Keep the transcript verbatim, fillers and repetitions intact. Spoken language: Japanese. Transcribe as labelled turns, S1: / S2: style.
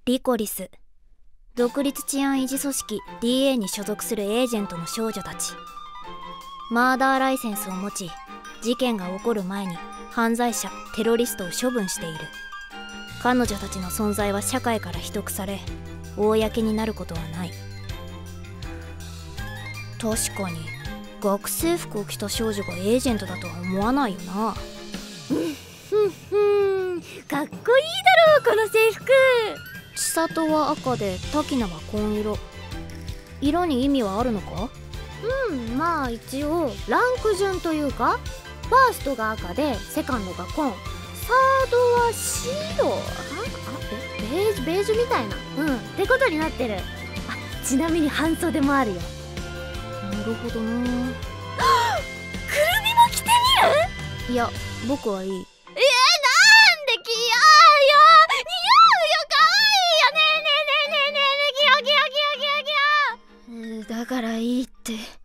S1: リコリス、独立治安維持組織 ディーエー に所属するエージェントの少女たち。マーダーライセンスを持ち、事件が起こる前に犯罪者テロリストを処分している。彼女たちの存在は社会から秘匿され、公になることはない。確かに学生服を着た少女がエージェントだとは思わないよな。
S2: ふんふん、かっこいいだろうこの制服。
S1: 千里は赤で滝名は紺色。色に意味はあるのか？
S2: うん、まあ一応ランク順というか、ファーストが赤でセカンドが紺、サードは白、ああベベージュベージュみたいな、うんってことになってる。あ、ちなみに半袖もあるよ。
S1: なるほどな。くるみも
S2: 着てみる？
S1: いや、僕はいい。
S2: えー、なんで着ようよ。似合うよ、かわいいよ。ねえねえねえねえねえねえ、着よう着よう着よう着よう着よう。
S1: だからいいって。